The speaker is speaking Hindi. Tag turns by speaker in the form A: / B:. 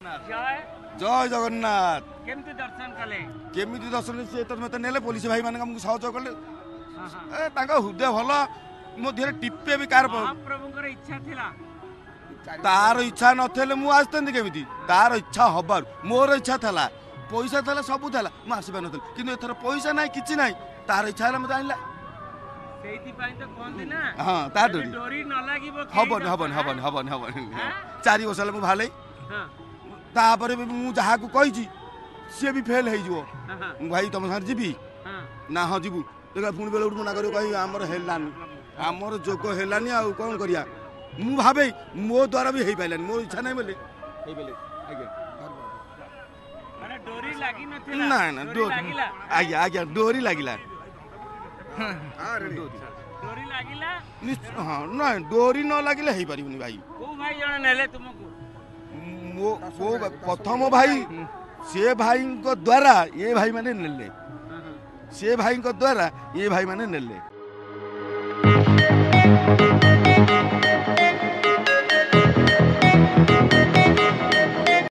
A: जय
B: जय जगन्नाथ।
A: केमती दर्शन कले
B: केमिति दर्शन से तो मते नेले पुलिस भाई मान हमको सहयोग कले। हृदय भल मो धीरे टिपे भी कार
A: महाप्रभुଙ୍କର इच्छा थिला
B: तार इच्छा नथेले मु आस्तंदी केमिति तार इच्छा हबार मोर इच्छा थला पैसा थला सब थला मु आसीबा नथल किंतु एथर पैसा नाही किछि नाही तार इच्छा हला मते आइला
A: सेहिति पई तो कोनदी ना
B: हां तार
A: डोरी न लागिबो
B: हबन 4 वर्ष मु भाले
A: हां
B: तापर मु जहा को कहिछि से भी फेल हे जो भाई तुम साथ जीबी ना हाँ जीबू देखा पुणी बेले उठ मना कर कही आमर हेलानी आमर जोग हेलानी आ कौन करिया मु भावे मो द्वारा भी हेई पाइलानी मोर इच्छा नहीं बोले हेई बेले आज्ञा
A: माने डोरी लागी नथिला
B: ना ना
A: लागिला
B: आज्ञा आज्ञा डोरी लागिला
A: डोरी लागिला
B: हां ना डोरी न लागिले हेई परिबनी भाई
A: को भाई जण नेले तुमको
B: मो प्रथम भाई से भाई को द्वारा ये भाई माने नेले से भाई को द्वारा ये भाई माने नेले।